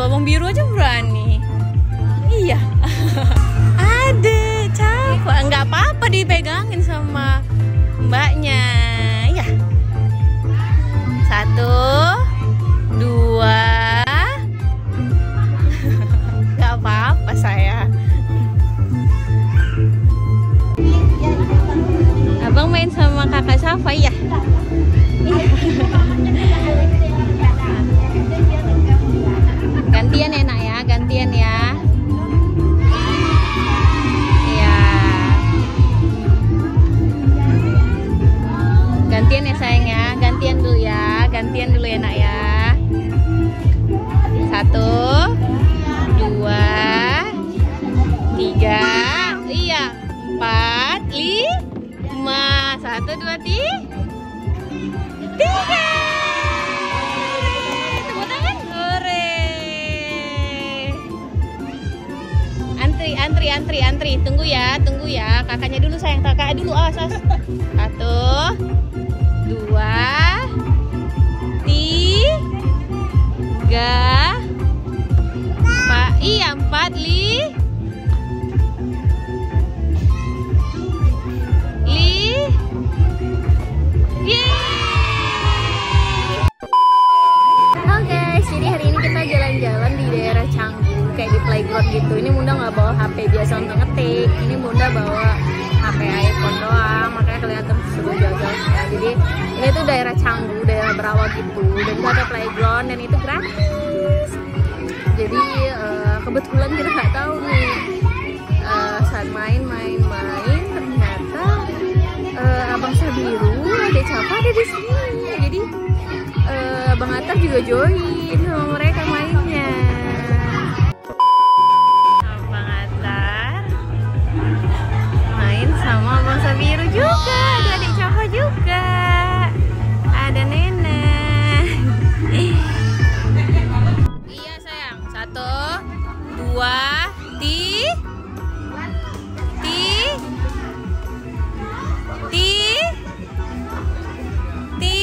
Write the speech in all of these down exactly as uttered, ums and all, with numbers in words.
Allah, Bang Biru aja berani. Iya. Adek, capek. Nggak apa-apa dipegangin sama mbaknya. Ya. Satu, dua. Nggak apa-apa saya. Abang main sama kakak Safa ya? Iya. Gantian ya nak ya, gantian ya. Iya. Gantian ya sayang ya, gantian dulu ya, gantian dulu ya nak ya. Satu, dua, tiga, iya, empat, lima, satu, dua, tiga, tiga. Antri, antri, antri, tunggu ya, tunggu ya. Kakaknya dulu sayang, kakak dulu, awas, awas. Satu, dua, tiga, empat, iya empat, li, li, yeay. Halo guys, jadi hari ini kita jalan-jalan di daerah Canggu, kayak di playground gitu. Ini Bunda nggak bawa H P biasa untuk ngetik, ini Bunda bawa H P iPhone doang, makanya kelihatan sudah jauh-jauh ya. Jadi ini tuh daerah Canggu, daerah Berawa gitu, dan itu ada playground dan itu gratis. Jadi uh, kebetulan kita nggak tahu nih uh, saat main-main-main ternyata uh, Abang Sabiru, Adek Cafa ada di sini. Jadi uh, Bang Atta juga join sama mereka mainnya. Sama Bang Sabiru juga, ada Adek Cafa juga, ada Nenek. Iya sayang, satu, dua, ti, ti, ti, ti,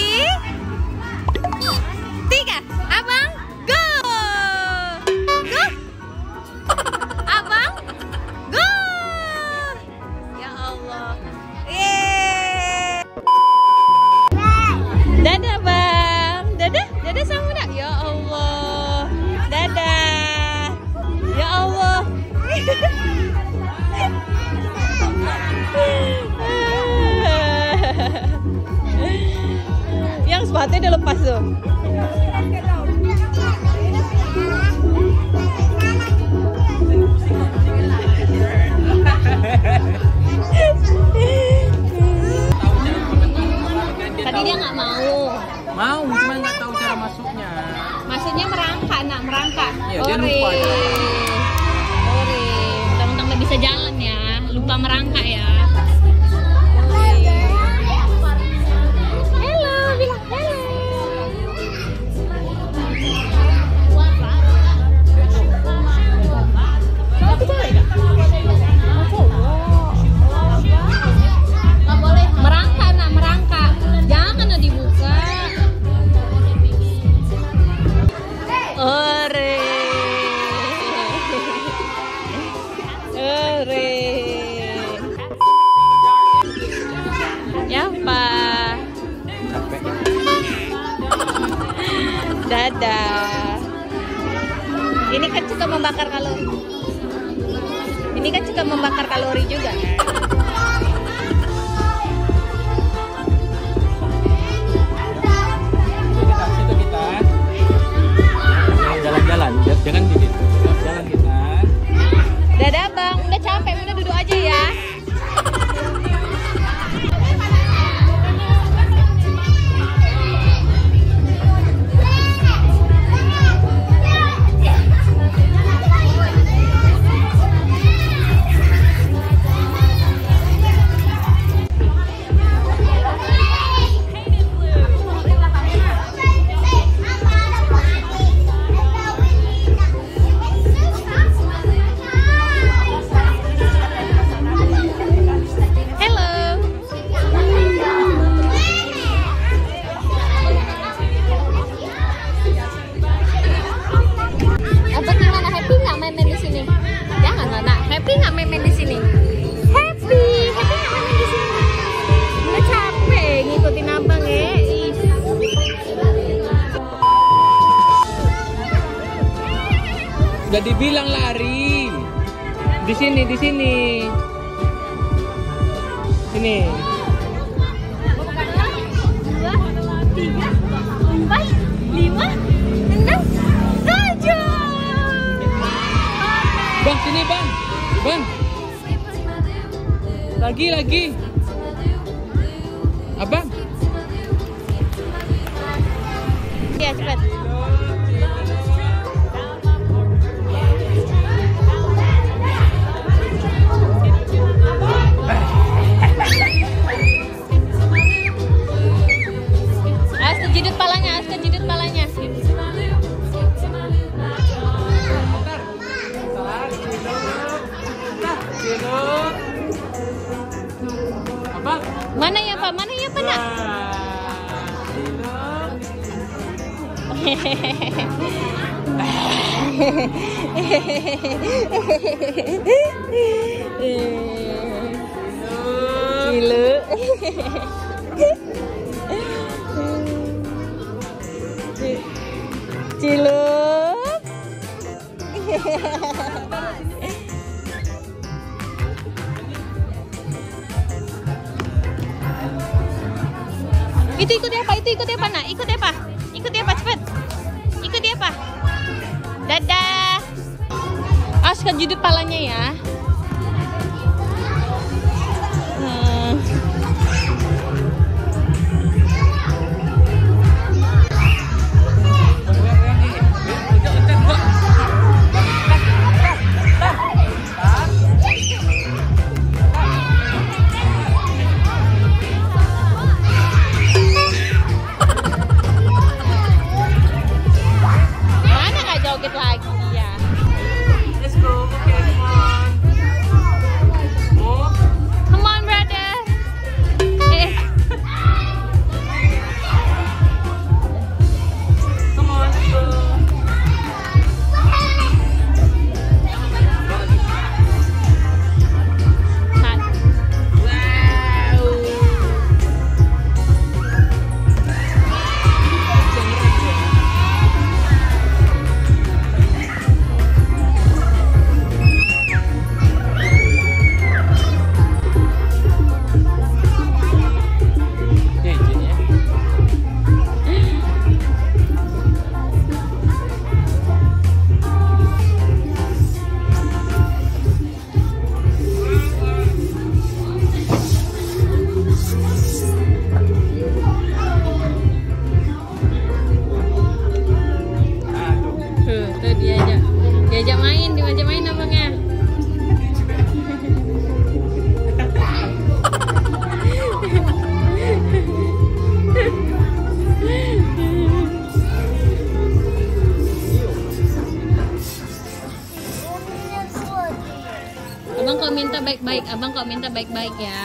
tiga, abang, go, go, abang. Dadah bang, dadah, dadah sama Bunda. Ya Allah, dadah, ya Allah. Yang sepatunya udah lepas tuh. Tadi dia nggak mau. Mau, cuma nggak tahu cara masuknya. Maksudnya merangkak, nak merangkak. Iya, dia lupa. Ore, mentang-mentang nggak bisa jalan ya, lupa merangkak ya. Hello, bilang hello. Merangkak, nak merangkak. Jangan nak dibuka. Ore, ore, ya Pak. Capek. Dadah. Ini kan juga membakar kalori. Ini kan juga membakar kalori juga. Jalan-jalan, jangan dikit. Jalan kita. Dadah bang, udah capek, udah duduk aja ya. Udah dibilang lari. Di sini, di sini. Sini. Dua, tiga, empat, lima, enam, tujuh. Bang, sini bang. Bang. Lagi, lagi. Abang. Ya, cepat. Awas kejidut palanya, awas kejidut palanya. Abang. Mana ya Pak? Mana ya Pak nak? Cilu. Cilu. Itu ikut ya Pak, itu ikut ya Pak nak, ikut ya Pak, ikut ya Pak cepet, ikut ya Pak. Dadah. Awas kejudut palanya ya. Hmm. Joget lagi ya. Let's go. Okay, come on. Oh. Come on, brother. Eh. Come on, let's go. Cut. Wow. Tuh, tuh diajak. Diajak main, diajak main abangnya. Abang kok minta baik-baik, abang kok minta baik-baik ya.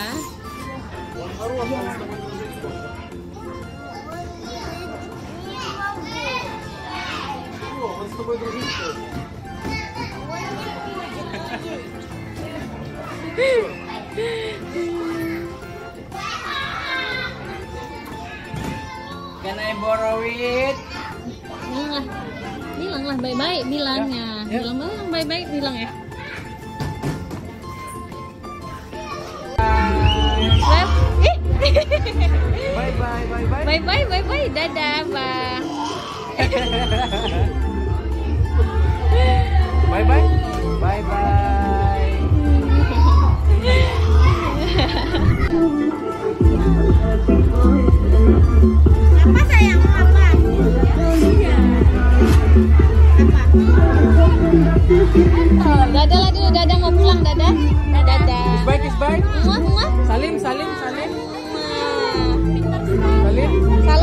Can I borrow it? Bilang lah, bilang lah baik-baik bilangnya. Ya, ya. Bilang bilang baik-baik bilang ya. Left. Eh. Bye bye bye bye. Bye bye bye bye. Dadah bang. Bye bye. Bye bye. Apa sayang apa? Apa? Dadah lah dulu, dadah mau pulang dadah. Dadah. Kiss bye kiss bye. Muah muah. Salim salim salim. Muah. Salim. Salam.